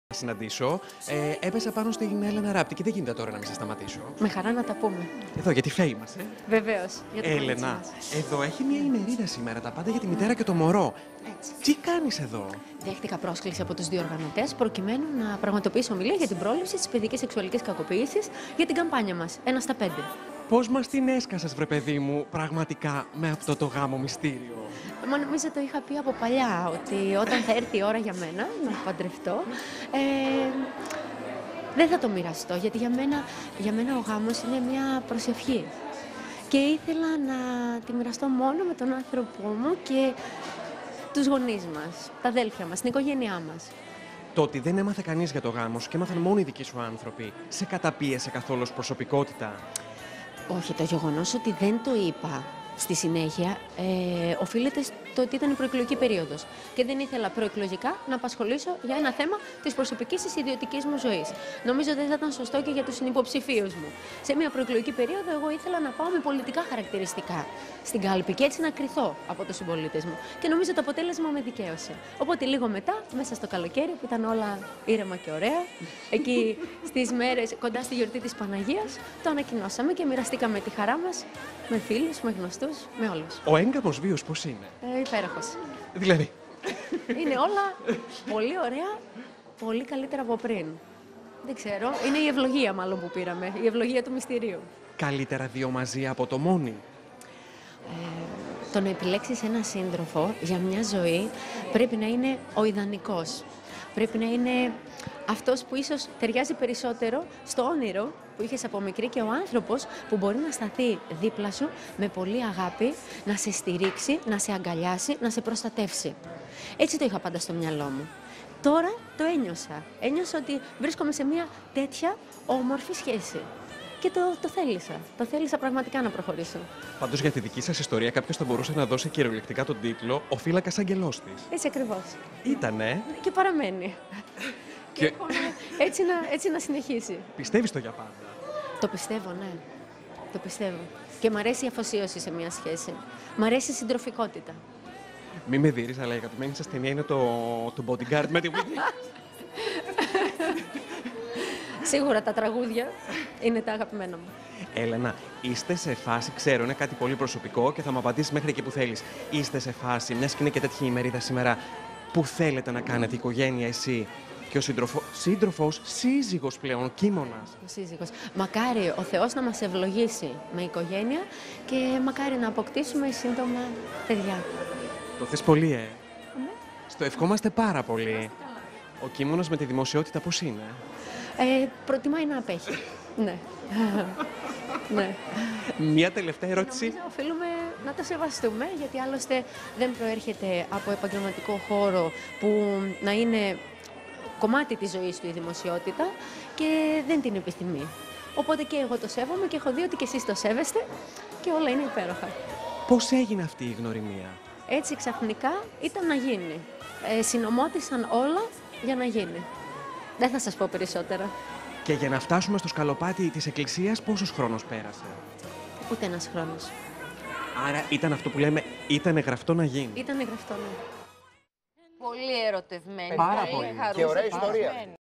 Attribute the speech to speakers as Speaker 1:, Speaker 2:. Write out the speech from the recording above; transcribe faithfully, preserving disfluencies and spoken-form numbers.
Speaker 1: συναντήσω, ε, έπεσα πάνω στην Έλενα Ράπτη και δεν γίνεται τώρα να μην σε σταματήσω.
Speaker 2: Με χαρά να τα πούμε.
Speaker 1: Εδώ, γιατί famous, ε.
Speaker 2: Βεβαίως.
Speaker 1: Έλενα, εδώ έχει μια ημερίδα σήμερα, τα πάντα για τη μητέρα και το μωρό.
Speaker 2: Έτσι.
Speaker 1: Τι κάνεις εδώ?
Speaker 2: Δέχτηκα πρόσκληση από τους διοργανωτές προκειμένου να πραγματοποιήσω ομιλία για την πρόληψη της παιδικής σεξουαλικής κακοποίησης για την καμπάνια μας, ένα στα πέντε.
Speaker 1: Πώς μας την έσκασες, βρε παιδί μου, πραγματικά με αυτό το γάμο μυστήριο.
Speaker 2: Μα νομίζω το είχα πει από παλιά, ότι όταν θα έρθει η ώρα για μένα να παντρευτώ, ε, δεν θα το μοιραστώ, γιατί για μένα, για μένα ο γάμος είναι μια προσευχή. Και ήθελα να τη μοιραστώ μόνο με τον άνθρωπό μου και τους γονείς μας, τα αδέλφια μας, την οικογένειά μας.
Speaker 1: Το ότι δεν έμαθε κανείς για το γάμο σου και έμαθαν μόνο οι δικοί σου άνθρωποι, σε καταπίεσε καθόλου ως προσωπικότητα?
Speaker 2: Όχι, το γεγονός ότι δεν το είπα στη συνέχεια ε, οφείλεται στο ότι ήταν η προεκλογική περίοδος και δεν ήθελα προεκλογικά να απασχολήσω για ένα θέμα της προσωπικής της ιδιωτικής μου ζωής. Νομίζω δεν θα ήταν σωστό και για τους συνυποψηφίους μου. Σε μια προεκλογική περίοδο εγώ ήθελα να πάω με πολιτικά χαρακτηριστικά στην κάλπη και έτσι να κριθώ από τους συμπολίτες μου. Και νομίζω το αποτέλεσμα με δικαίωσε. Οπότε λίγο μετά, μέσα στο καλοκαίρι που ήταν όλα ήρεμα και ωραία, εκεί στις μέρες κοντά στη γιορτή της Παναγίας, το ανακοινώσαμε και μοιραστήκαμε τη χαρά μας με φίλους, με γνωστούς, με όλους.
Speaker 1: Ο έγκαμος βίος πώς είναι?
Speaker 2: Ε, υπέροχος.
Speaker 1: Δηλαδή.
Speaker 2: Είναι όλα πολύ ωραία, πολύ καλύτερα από πριν. Δεν ξέρω, είναι η ευλογία μάλλον που πήραμε, η ευλογία του μυστηρίου.
Speaker 1: Καλύτερα δύο μαζί από το μόνοι.
Speaker 2: Ε, το να επιλέξεις έναν σύντροφο για μια ζωή πρέπει να είναι ο ιδανικός. Πρέπει να είναι αυτός που ίσως ταιριάζει περισσότερο στο όνειρο που είχες από μικρή και ο άνθρωπος που μπορεί να σταθεί δίπλα σου με πολύ αγάπη, να σε στηρίξει, να σε αγκαλιάσει, να σε προστατεύσει. Έτσι το είχα πάντα στο μυαλό μου. Τώρα το ένιωσα. Ένιωσα ότι βρίσκομαι σε μια τέτοια όμορφη σχέση. Και το, το θέλησα. Το θέλησα πραγματικά να προχωρήσω.
Speaker 1: Πάντως για τη δική σας ιστορία κάποιος θα μπορούσε να δώσει κυριολεκτικά τον τίτλο «Ο φύλακας αγγελός της».
Speaker 2: Έτσι ακριβώς.
Speaker 1: Ήτανε.
Speaker 2: Και παραμένει.
Speaker 1: Και...
Speaker 2: Και έτσι, να, έτσι να συνεχίσει.
Speaker 1: Πιστεύεις το για πάντα?
Speaker 2: Το πιστεύω, ναι. Το πιστεύω. Και μ' αρέσει η αφοσίωση σε μια σχέση. Μ' αρέσει η συντροφικότητα.
Speaker 1: Μη με δείρεις, αλλά η αγαπημένη σας ταινία είναι το, το Bodyguard με τη Whitney.
Speaker 2: Σίγουρα τα τραγούδια είναι τα αγαπημένα μου.
Speaker 1: Έλενα, είστε σε φάση, ξέρω, είναι κάτι πολύ προσωπικό και θα μου απαντήσεις μέχρι εκεί που θέλεις. Είστε σε φάση, μιας και είναι και τέτοια ημερίδα σήμερα, που θέλετε να κάνετε οικογένεια εσύ και ο σύντροφο, σύντροφος, σύζυγος πλέον, κείμωνας.
Speaker 2: Ο σύζυγος. Μακάρι ο Θεός να μας ευλογήσει με οικογένεια και μακάρι να αποκτήσουμε σύντομα παιδιά.
Speaker 1: Το θες πολύ, ε.
Speaker 2: Ναι.
Speaker 1: Στο ευχόμαστε πάρα πολύ. Ο κείμωνας με τη δημοσιότητα πώς είναι?
Speaker 2: Ε, προτιμάει να απέχει. Ναι. Ναι.
Speaker 1: Μία τελευταία ερώτηση.
Speaker 2: Νομίζω οφείλουμε να το σεβαστούμε, γιατί άλλωστε δεν προέρχεται από επαγγελματικό χώρο που να είναι κομμάτι της ζωής του η δημοσιότητα και δεν την επιθυμεί. Οπότε και εγώ το σέβομαι και έχω δει ότι και εσείς το σέβεστε και όλα είναι υπέροχα.
Speaker 1: Πώς έγινε αυτή η γνωριμία?
Speaker 2: Έτσι ξαφνικά ήταν να γίνει. Ε, συνομώτησαν όλα για να γίνει. Δεν θα σας πω περισσότερα.
Speaker 1: Και για να φτάσουμε στο σκαλοπάτι της εκκλησίας, πόσος χρόνος πέρασε?
Speaker 2: Ούτε ένας χρόνος.
Speaker 1: Άρα ήταν αυτό που λέμε, ήταν γραφτό να γίνει.
Speaker 2: Ήταν γραφτό, ναι.
Speaker 3: Πολύ ερωτευμένη.
Speaker 1: Πάρα πολύ.
Speaker 3: Χαρούσα,
Speaker 4: Και ωραία ιστορία.
Speaker 3: χαρούμενη.